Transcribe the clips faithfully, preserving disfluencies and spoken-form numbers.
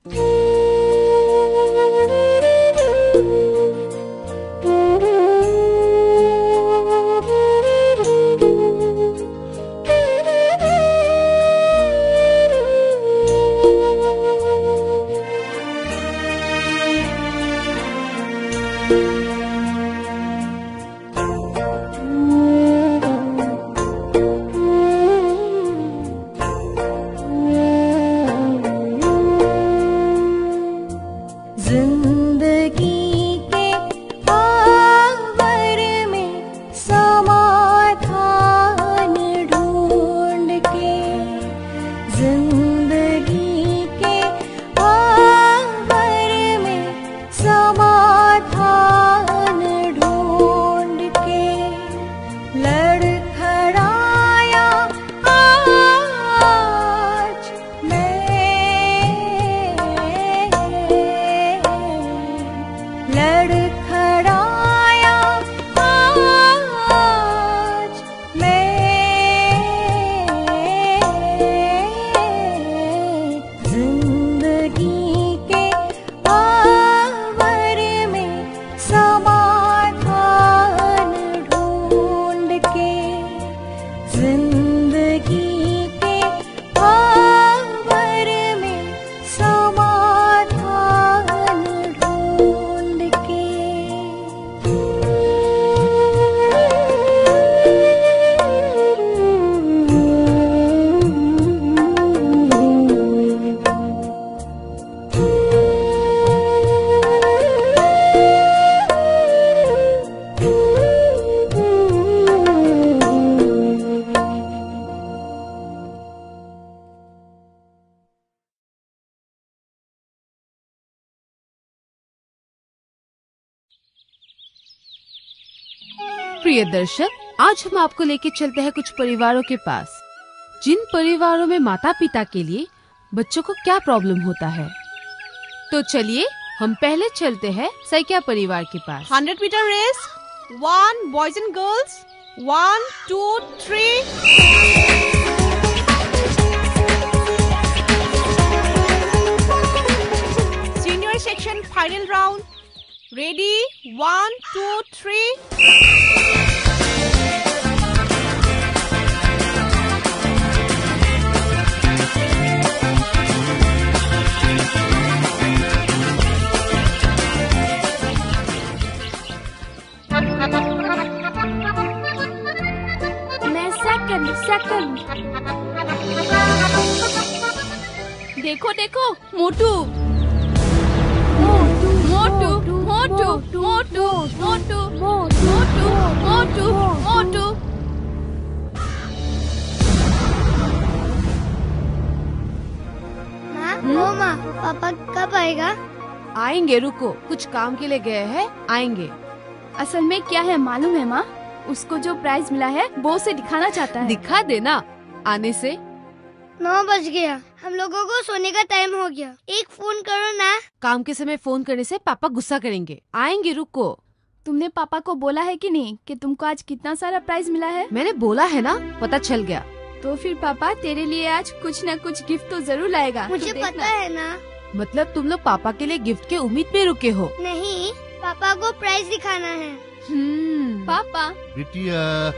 प्रिय दर्शक, आज हम आपको लेके चलते हैं कुछ परिवारों के पास, जिन परिवारों में माता पिता के लिए बच्चों को क्या प्रॉब्लम होता है। तो चलिए हम पहले चलते हैं सैकिया परिवार के पास। Hundred metre race, one boys and girls, one two three. Senior section final round, ready, one two three. Second. देखो देखो मोटू मोटू मोटू मोटू मोटू मोटू मोटू मोटू मोटू। माँ, माँ, पापा कब आएगा? आएंगे, रुको, कुछ काम के लिए गए हैं, आएंगे। असल में क्या है मालूम है माँ, उसको जो प्राइज मिला है वो उसे दिखाना चाहता है। दिखा देना आने से। नौ बज गया, हम लोगों को सोने का टाइम हो गया। एक फोन करो ना। काम के समय फोन करने से पापा गुस्सा करेंगे। आएंगे, रुको। तुमने पापा को बोला है कि नहीं कि तुमको आज कितना सारा प्राइज मिला है? मैंने बोला है ना, पता चल गया। तो फिर पापा तेरे लिए आज कुछ न कुछ गिफ्ट तो जरूर लाएगा। मुझे तो पता है ना। मतलब तुम लोग पापा के लिए गिफ्ट के उम्मीद में रुके हो? नहीं, पापा को प्राइज दिखाना है। हम्म, पापा। बिटिया।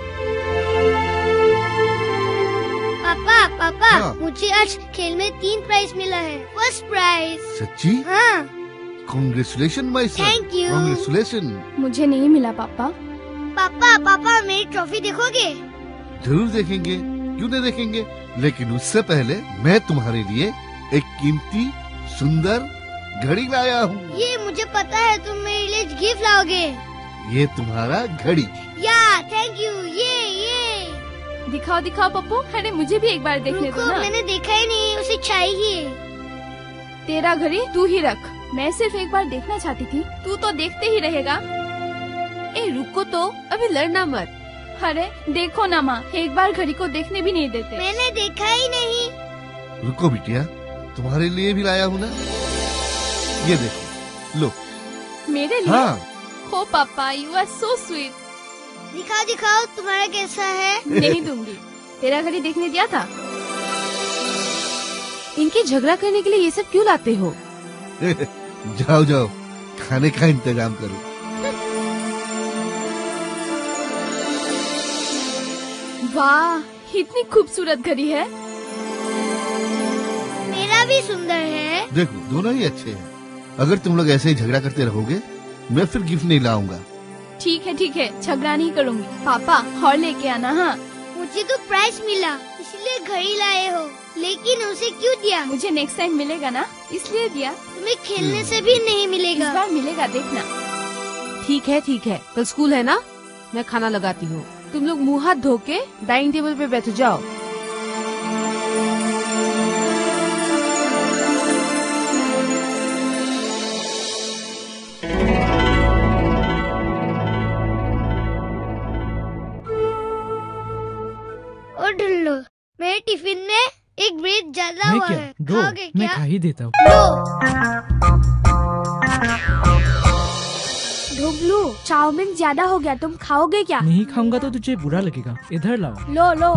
पापा पापा हाँ। मुझे आज खेल में तीन प्राइज मिला है। First prize. सच्ची? हाँ। Congratulation my son. Thank you. Congratulation. मुझे नहीं मिला पापा। पापा पापा मेरी ट्रॉफी देखोगे? जरूर देखेंगे, क्यों नहीं देखेंगे। लेकिन उससे पहले मैं तुम्हारे लिए एक कीमती सुंदर घड़ी लाया हूँ। ये मुझे पता है, तुम मेरे लिए गिफ्ट लाओगे। ये तुम्हारा घड़ी। या थैंक यू। ये ये दिखाओ दिखाओ पप्पू, अरे मुझे भी एक बार देखने रुको, दो ना। मैंने देखा ही नहीं, उसे चाहिए। तेरा घड़ी तू ही रख, मैं सिर्फ एक बार देखना चाहती थी, तू तो देखते ही रहेगा। ए रुको तो, अभी लड़ना मत। अरे देखो ना माँ, एक बार घड़ी को देखने भी नहीं देते। मैंने देखा ही नहीं। रुको बिटिया, तुम्हारे लिए भी लाया हूँ ना, ये देखो, लो। मेरे लिए? हाँ। हो पापा, यू आर सो स्वीट। दिखाओ दिखाओ, तुम्हारा कैसा है? नहीं दूंगी। तेरा घड़ी देखने दिया था। इनकी झगड़ा करने के लिए ये सब क्यों लाते हो? जाओ जाओ, खाने का इंतजाम करो। वाह, इतनी खूबसूरत घड़ी है। मेरा भी सुंदर है। देखो, दोनों ही अच्छे हैं। अगर तुम लोग ऐसे ही झगड़ा करते रहोगे, मैं फिर गिफ्ट नहीं लाऊंगा। ठीक है ठीक है, झगड़ा नहीं करूँगी। पापा और लेके आना। हाँ, मुझे तो प्राइज मिला इसलिए घड़ी लाए हो, लेकिन उसे क्यों दिया? मुझे नेक्स्ट टाइम मिलेगा ना, इसलिए दिया। तुम्हें खेलने से भी नहीं मिलेगा। इस बार मिलेगा, देखना। ठीक है ठीक है, कल स्कूल है ना, मैं खाना लगाती हूँ। तुम लोग मुंह हाथ धो के डाइनिंग टेबल पे बैठ जाओ। और ढुल्लो, मेरे टिफिन में एक ब्रेड ज्यादा हुआ क्या? है, दो, खाओगे मैं क्या? खा ही देता हूँ। ढोबलू, चाउमीन ज्यादा हो गया, तुम खाओगे क्या? नहीं खाऊंगा तो तुझे बुरा लगेगा। इधर लाओ। लो लो।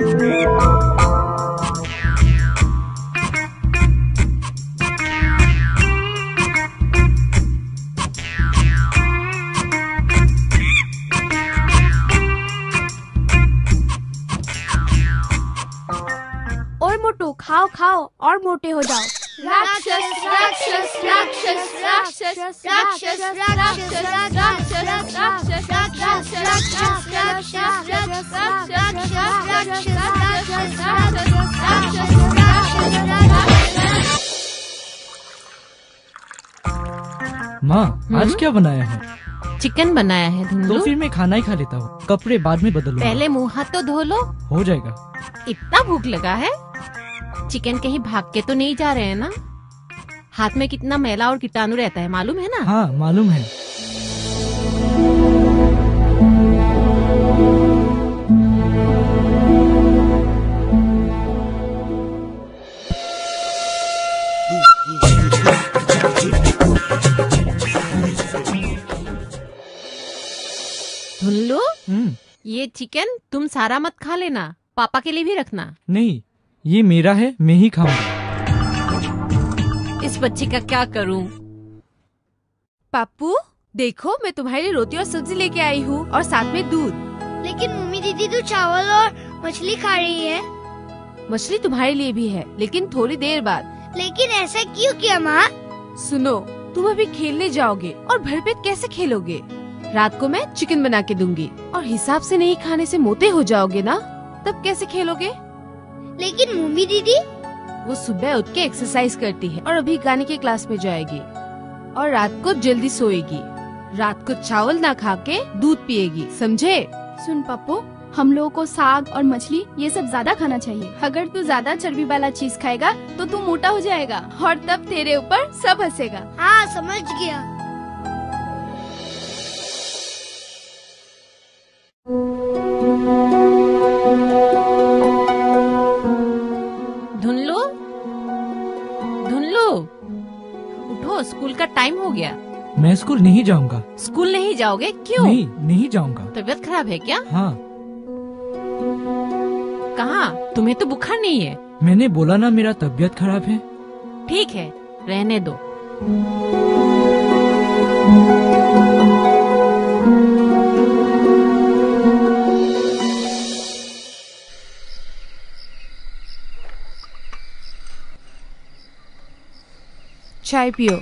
और मोटू, खाओ खाओ और मोटे हो जाओ। राक्षस राक्षस राक्षस राक्षस राक्षस राक्षस राक्षस माँ, आज क्या बनाया है? चिकन बनाया है तो धुंधलू। फिर मैं खाना ही खा लेता हूँ, कपड़े बाद में बदलूंगा। पहले मुंह हाथ तो धो लो। हो जाएगा। इतना भूख लगा है? चिकन कहीं भाग के तो नहीं जा रहे हैं ना? हाथ में कितना मैला और कीटाणु रहता है, मालूम है ना? हाँ, मालूम है। धुल्लू, हम्म, ये चिकन तुम सारा मत खा लेना, पापा के लिए भी रखना। नहीं, ये मेरा है, मैं ही खाऊंगा। इस बच्चे का क्या करूं? पापू देखो, मैं तुम्हारे लिए रोटी और सब्जी लेके आई हूँ और साथ में दूध। लेकिन मम्मी दीदी तो चावल और मछली खा रही है। मछली तुम्हारे लिए भी है, लेकिन थोड़ी देर बाद। लेकिन ऐसा क्यों किया माँ? सुनो, तुम अभी खेलने जाओगे और भरपेट कैसे खेलोगे? रात को मैं चिकन बना के दूंगी और हिसाब से नहीं खाने से मोटे हो जाओगे ना, तब कैसे खेलोगे? लेकिन मम्मी दीदी? वो सुबह उठ के एक्सरसाइज करती है और अभी गाने की क्लास में जाएगी और रात को जल्दी सोएगी। रात को चावल ना खा के दूध पिएगी, समझे? सुन पप्पू, हम लोगों को साग और मछली ये सब ज्यादा खाना चाहिए। अगर तू ज्यादा चर्बी वाला चीज खाएगा तो तू मोटा हो जाएगा और तब तेरे ऊपर सब हंसेगा। हाँ, समझ गया। धुनलो, धुनलो, उठो, स्कूल का टाइम हो गया। मैं स्कूल नहीं जाऊंगा। स्कूल नहीं जाओगे? क्यों? नहीं, नहीं जाऊंगा। तबीयत खराब है क्या? हाँ, कहाँ? तुम्हें तो बुखार नहीं है। मैंने बोला ना मेरा तबीयत खराब है। ठीक है, रहने दो। चाय पियो।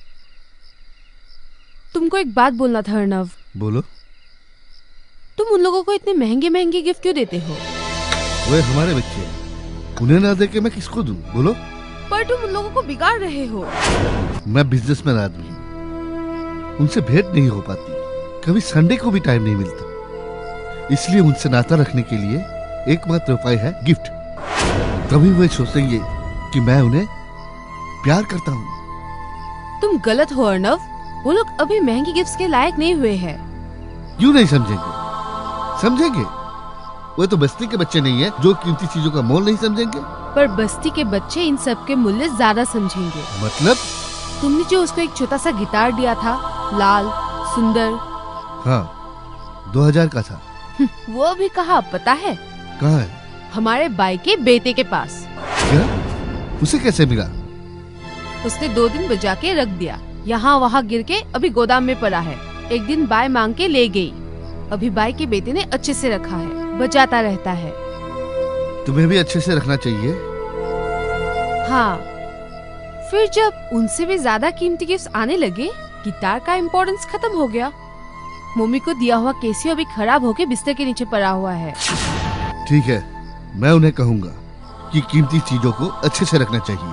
तुमको एक बात बोलना था अर्णव। बोलो। तुम उन लोगों को इतने महंगे महंगे गिफ्ट क्यों देते हो? वे हमारे बच्चे हैं, उन्हें ना दे के मैं किसको दूं? बोलो। पर तुम उन लोगों को बिगाड़ रहे हो। मैं बिजनेसमैन आदमी हूँ, उनसे भेंट नहीं हो पाती, कभी संडे को भी टाइम नहीं मिलता, इसलिए उनसे नाता रखने के लिए एकमात्र उपाय है गिफ्ट। तभी वे सोचेंगे कि मैं उन्हें प्यार करता हूँ। तुम गलत हो अर्णव, वो लोग अभी महंगी गिफ्ट्स के लायक नहीं हुए हैं। क्यों नहीं समझेंगे? समझेंगे। वो तो बस्ती के बच्चे नहीं है जो कीमती चीजों का मोल नहीं समझेंगे। पर बस्ती के बच्चे इन सब के मूल्य ज्यादा समझेंगे। मतलब? तुमने जो उसको एक छोटा सा गिटार दिया था, लाल सुंदर। हाँ, दो हजार का था। वो भी कहाँ पता है? कहाँ है? हमारे बाई के बेटे के पास। क्या? उसे कैसे मिला? उसने दो दिन बजा के रख दिया, यहाँ वहाँ गिर के अभी गोदाम में पड़ा है। एक दिन बाय मांग के ले गई, अभी बाई के बेटे ने अच्छे से रखा है, बजाता रहता है। तुम्हें भी अच्छे से रखना चाहिए। हाँ, फिर जब उनसे भी ज्यादा कीमती गिफ्ट्स आने लगे, गिटार का इम्पोर्टेंस खत्म हो गया। मम्मी को दिया हुआ केसियो अभी खराब होके बिस्तर के नीचे पड़ा हुआ है। ठीक है, मैं उन्हें कहूँगा कि कीमती चीजों को अच्छे से रखना चाहिए।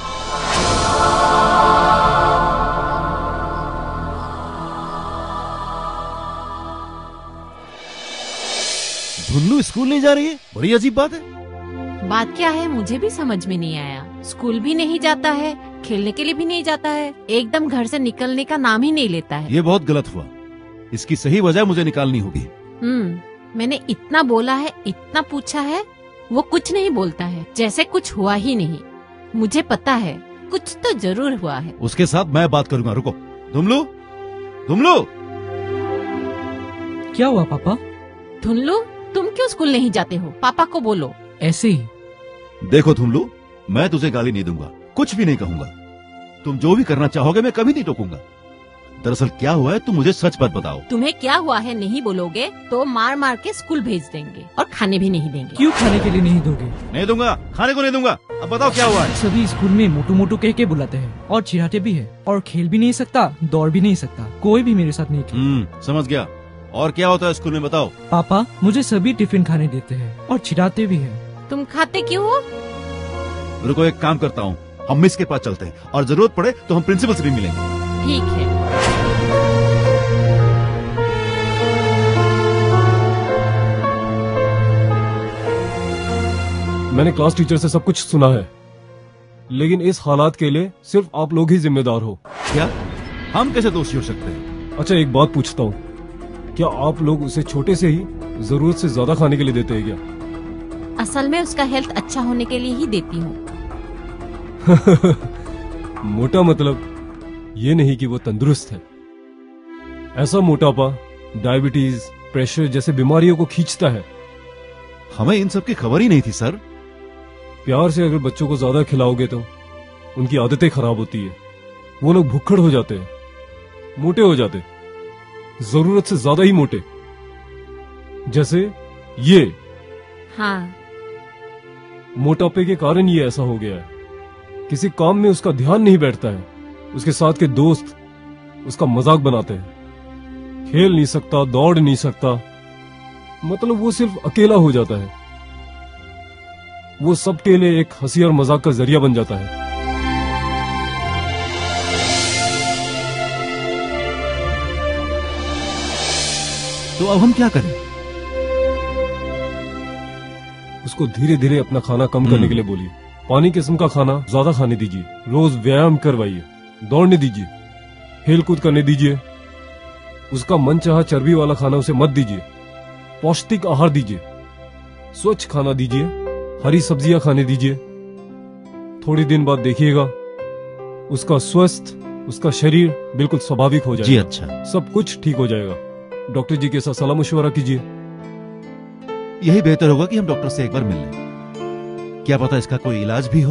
धुन्नू स्कूल नहीं जा रही है, बड़ी अजीब बात है। बात क्या है मुझे भी समझ में नहीं आया। स्कूल भी नहीं जाता है, खेलने के लिए भी नहीं जाता है, एकदम घर से निकलने का नाम ही नहीं लेता है। ये बहुत गलत हुआ, इसकी सही वजह मुझे निकालनी होगी। हम्म मैंने इतना बोला है, इतना पूछा है, वो कुछ नहीं बोलता है, जैसे कुछ हुआ ही नहीं। मुझे पता है कुछ तो जरूर हुआ है। उसके साथ मैं बात करूंगा, रुको। धुमलू, धुमलू, क्या हुआ पापा? धुनलू, तुम क्यों स्कूल नहीं जाते हो? पापा को बोलो। ऐसे ही। देखो धुमलू, मैं तुझे गाली नहीं दूंगा, कुछ भी नहीं कहूंगा। तुम जो भी करना चाहोगे मैं कभी नहीं टोकूंगा। दरअसल क्या हुआ है तुम मुझे सच बात बताओ। तुम्हें क्या हुआ है नहीं बोलोगे तो मार मार के स्कूल भेज देंगे और खाने भी नहीं देंगे। क्यों खाने के लिए नहीं दोगे? नहीं दूंगा, खाने को नहीं दूंगा। अब बताओ क्या हुआ है। सभी स्कूल में मोटू मोटू कह के बुलाते हैं और चिढ़ाते भी है, और खेल भी नहीं सकता, दौड़ भी नहीं सकता, कोई भी मेरे साथ नहीं खेल। हम्म समझ गया। और क्या होता है स्कूल में बताओ। पापा मुझे सभी टिफिन खाने देते हैं और चिढ़ाते भी है। तुम खाते क्यों हो? रुको, एक काम करता हूँ, हम मिस के पास चलते हैं और जरूरत पड़े तो हम प्रिंसिपल से भी मिलेंगे। ठीक है। मैंने क्लास टीचर से सब कुछ सुना है, लेकिन इस हालात के लिए सिर्फ आप लोग ही जिम्मेदार हो। क्या? हम कैसे दोषी हो सकते हैं? अच्छा एक बात पूछता हूँ, क्या आप लोग उसे छोटे से ही जरूरत से ज्यादा खाने के लिए देते हैं क्या? असल में उसका हेल्थ अच्छा होने के लिए ही देती हूँ। मोटा मतलब ये नहीं कि वो तंदुरुस्त है। ऐसा मोटापा डायबिटीज, प्रेशर जैसे बीमारियों को खींचता है। हमें इन सब की खबर ही नहीं थी सर। प्यार से अगर बच्चों को ज्यादा खिलाओगे तो उनकी आदतें खराब होती है, वो लोग भुक्खड़ हो जाते हैं, मोटे हो जाते, जरूरत से ज्यादा ही मोटे, जैसे ये। हाँ। मोटापे के कारण ये ऐसा हो गया है। किसी काम में उसका ध्यान नहीं बैठता है, उसके साथ के दोस्त उसका मजाक बनाते हैं, खेल नहीं सकता, दौड़ नहीं सकता, मतलब वो सिर्फ अकेला हो जाता है। वो सबके लिए एक हंसी और मजाक का जरिया बन जाता है। तो अब हम क्या करें? उसको धीरे धीरे अपना खाना कम करने के लिए बोलिए। पानी किस्म का खाना ज्यादा खाने दीजिए, रोज व्यायाम करवाइए, दौड़ने दीजिए, खेल कूद करने दीजिए। उसका मनचाहा चर्बी वाला खाना उसे मत दीजिए, पौष्टिक आहार दीजिए, स्वच्छ खाना दीजिए, हरी सब्जियां खाने दीजिए। थोड़ी दिन बाद देखिएगा उसका स्वस्थ, उसका शरीर बिल्कुल स्वाभाविक हो जाएगा। जी अच्छा, सब कुछ ठीक हो जाएगा। डॉक्टर जी के साथ सलाह मशवरा कीजिए। यही बेहतर होगा कि हम डॉक्टर से एक बार मिल लें, क्या पता इसका कोई इलाज भी हो।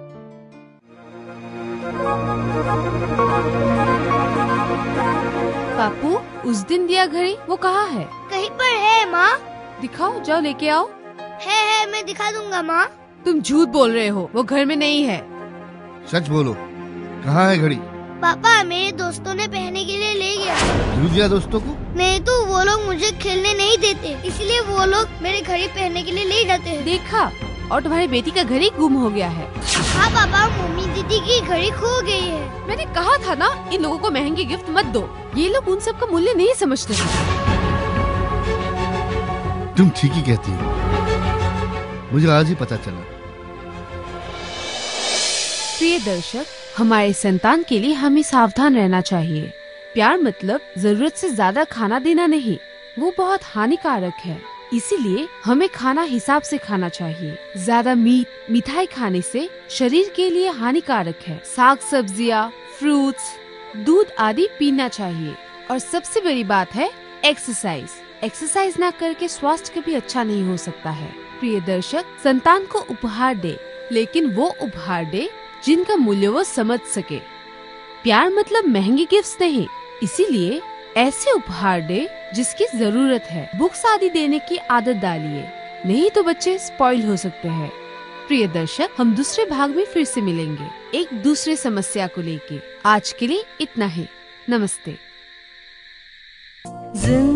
पापू, उस दिन दिया घड़ी वो कहाँ है? कहीं पर है माँ। दिखाओ, जाओ लेके आओ। है है मैं दिखा दूंगा माँ। तुम झूठ बोल रहे हो, वो घर में नहीं है। सच बोलो, कहाँ है घड़ी? पापा मेरे दोस्तों ने पहनने के लिए ले गया। क्यों दिया दोस्तों को? नहीं तो वो लोग मुझे खेलने नहीं देते, इसलिए वो लोग मेरे घड़ी पहनने के लिए ले जाते हैं। देखा, और तुम्हारी बेटी का घड़ी गुम हो गया है। हाँ पापा, मम्मी दीदी की घड़ी खो गई है। मैंने कहा था ना, इन लोगों को महंगी गिफ्ट मत दो, ये लोग उन सब का मूल्य नहीं समझते। तुम ठीक ही कहती हो, मुझे आज ही पता चला। प्रिय दर्शक, हमारे संतान के लिए हमें सावधान रहना चाहिए। प्यार मतलब जरूरत से ज्यादा खाना देना नहीं, वो बहुत हानिकारक है। इसीलिए हमें खाना हिसाब से खाना चाहिए। ज्यादा मीट, मिठाई खाने से शरीर के लिए हानिकारक है। साग सब्जियाँ, फ्रूट्स, दूध आदि पीना चाहिए। और सबसे बड़ी बात है एक्सरसाइज। एक्सरसाइज ना करके स्वास्थ्य कभी अच्छा नहीं हो सकता है। प्रिय दर्शक, संतान को उपहार दे, लेकिन वो उपहार दे जिनका मूल्य वो समझ सके। प्यार मतलब महंगी गिफ्ट्स नहीं, इसीलिए ऐसे उपहार दे जिसकी जरूरत है। बुक्स आदि देने की आदत डालिए, नहीं तो बच्चे स्पॉइल हो सकते हैं। प्रिय दर्शक, हम दूसरे भाग में फिर से मिलेंगे एक दूसरे समस्या को लेके। आज के लिए इतना ही, नमस्ते। जिंदगी